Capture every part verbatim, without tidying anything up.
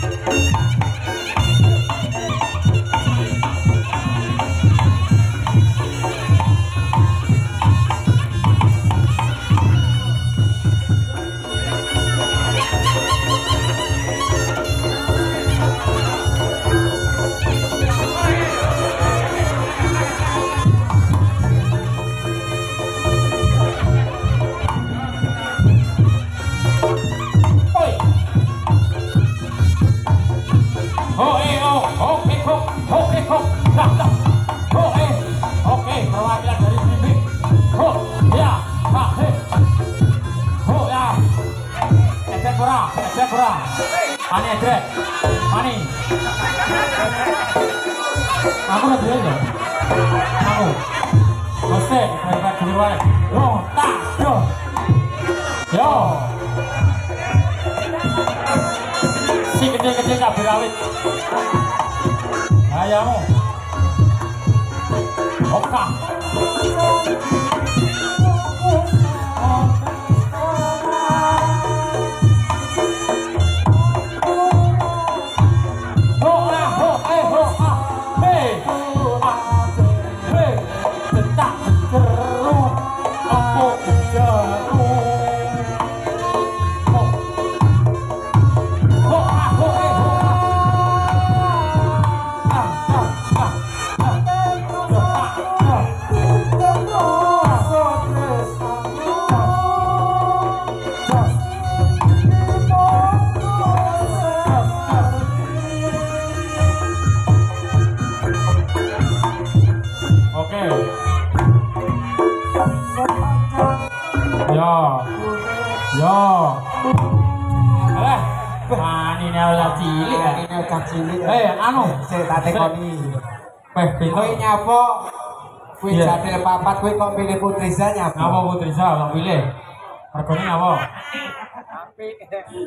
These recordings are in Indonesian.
Mani aja, mani. Aku udah bilang ya. Aku. Oke, kita keluar. Yo, tak, yo. Yo. Si kecil-kecil tak berawit. Ayamu. Oka. Eh, anu, saya tak tekoni. Weh, kowe nyapa? Kowe jadil papat kowe kok pilih Putriza nyapa? Ngapa Putriza tak pilih? Regane ngapa? Apik.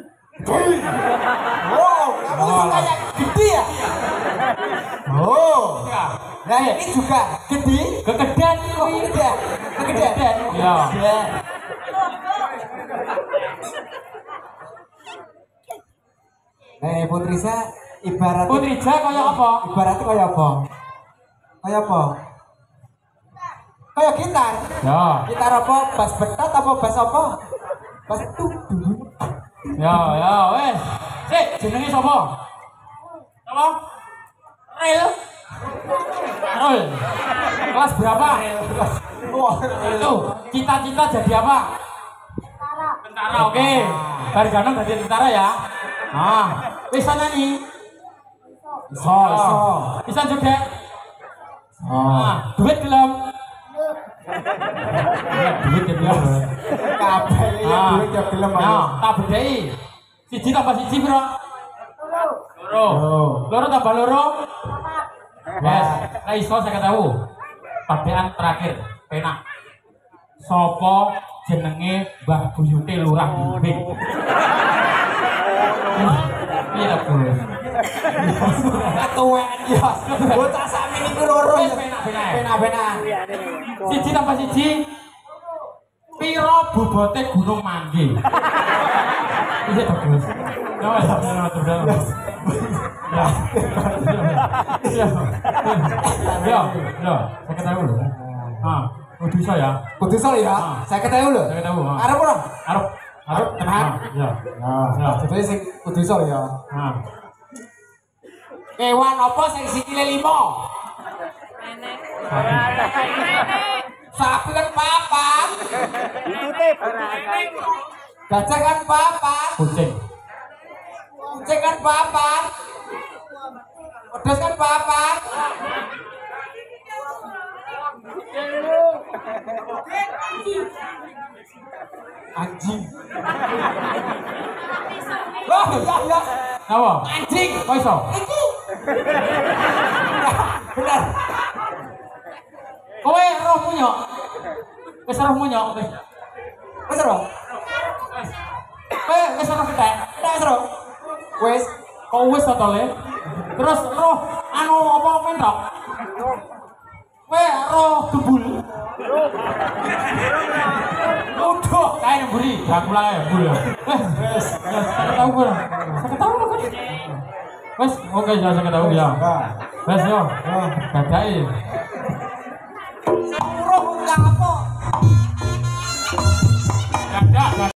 Wow, kamu kayak gede ya? Oh. Nah, ini juga gede, kegedean kok gede. Kegedean. Ya. Nah, Putriza ibarat Putriza kaya apa? Ibaratnya kaya apa? Kaya apa? Kaya gitar. Ya. Gitar apa? Bass betot apa bass apa? Bass tuk. Ya, ya, wes. Sik, jenenge sapa? Sapa? Ril. Ril. Kelas berapa? Wah, itu cita-cita jadi apa? Tentara. Tentara, oke. Bar ganong dadi tentara ya. Nah, bisa nyanyi? Bisa, bisa. Bisa juga? Nah, duit gelem? Duit ya gelem. Kabeh ya duit ya gelem. Nah, tak bedai. Siji tambah siji piro? Loro. Loro tambah loro? Yes, lah iso saya tahu. Padean terakhir, penak. Sopo jenenge Mbah Buyute Lurah Bimbing? Iya betul. Ketuaan ya. Bocah sakmene iku loro ya. Penak-penak. Siji tambah siji. Piro bobote Gunung Mangge? Iya bagus. Ya wes, ya wes. Ya. Ya. Ya, ya, saya ketahui lho. Ah, kudu iso ya. Kudu iso ya. Saya ketahui lho. Saya ketahui. Arep ora? Arep. Arep tenan. Ya. Ya, jadi sing kudu iso ya. Nah. Kewan apa sing sikile lima? Nenek. Sapi kan papat. Itu teh barang. Gajah kan papat. Kucing. Kucing kan papat. Wedhus kan papat. Anjing. Wah, ya ya. Apa? Anjing. Kok iso? Iki. Benar. Kowe roh punya? Wis roh punya wis. Wis roh. Kowe wis roh ketek. Wis roh. Wis. Kok wis totale? Terus roh anu apa mentok? Kowe roh gembul. Udah, kae mburi, Dracula ya, mburi. Wes, wes, tahu gue. Saya tahu kan. Wes, oke ya saya tahu ya. Wes yo. Dadai. Urung apa? Dadak.